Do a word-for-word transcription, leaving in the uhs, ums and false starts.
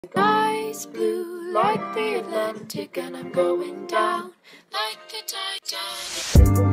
Eyes blue like the Atlantic, and I'm going down like the Titanic.